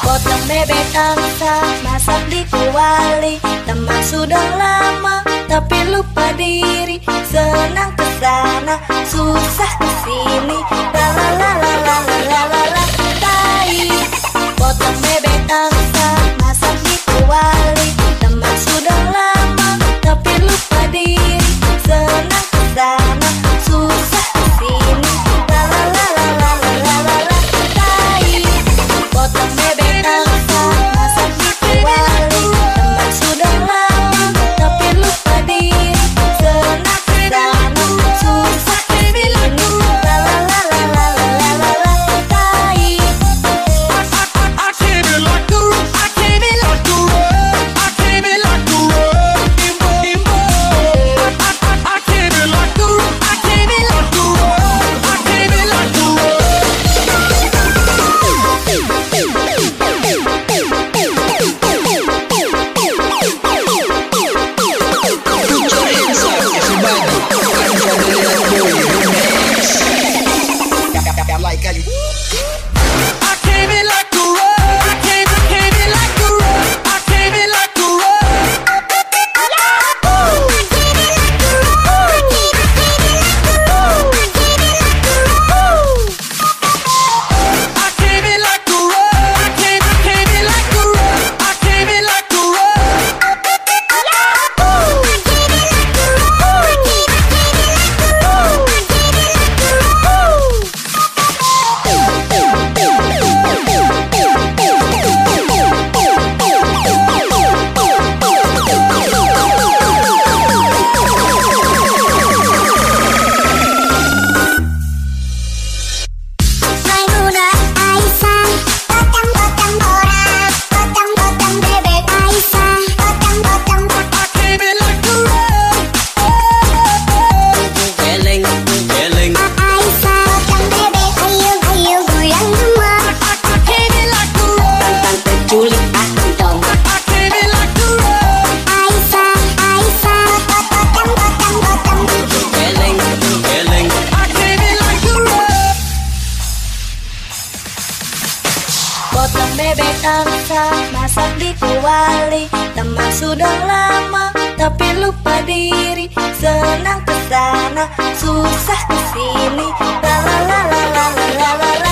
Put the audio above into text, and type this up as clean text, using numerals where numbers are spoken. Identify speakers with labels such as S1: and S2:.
S1: Potong bebek angsa, masak di kuali. Teman sudah lama, tapi lupa diri. Senang kesana, susah kesini. La la la la la la la la tai. Potong bebek angsa, masak di kuali. Teman sudah lama, tapi lupa diri. Senang kesana, susah kesini. La la la la la la la la tai. Potong bebek angsa, masak di kuali. Teman sudah lama, tapi lupa diri. Senang kesana, susah kesini. La la la la la la la la tai.
S2: I came in like a rock, I came in like a rock, I came in like a rock. I came in like a rock, I came in like a rock, I came in like a
S3: Put your hands up, everybody. I'm gonna let go of your hands. I like how you.
S2: I came in like a rock, I came in like a rock, I came in like a I came in like a rock, I came in like a rock, I came in like a
S1: Hai muda Aisyah, potong-potong borak, potong-potong bebek Aisyah, potong-potong
S2: I came in like a rock.
S3: Geleng, geleng.
S1: Aisyah, potong bebek, ayo goyang semua.
S2: I came in like a rock.
S3: Tantang penculik aku dong.
S2: I came in like a rock.
S1: Aisyah, potong-potong.
S3: Geleng, geleng.
S2: I came in like a rock.
S1: Potong bebek angsa, masak di kuali. Teman sudah lama, tapi lupa diri. Senang kesana, susah kesini. La la la la la la la la.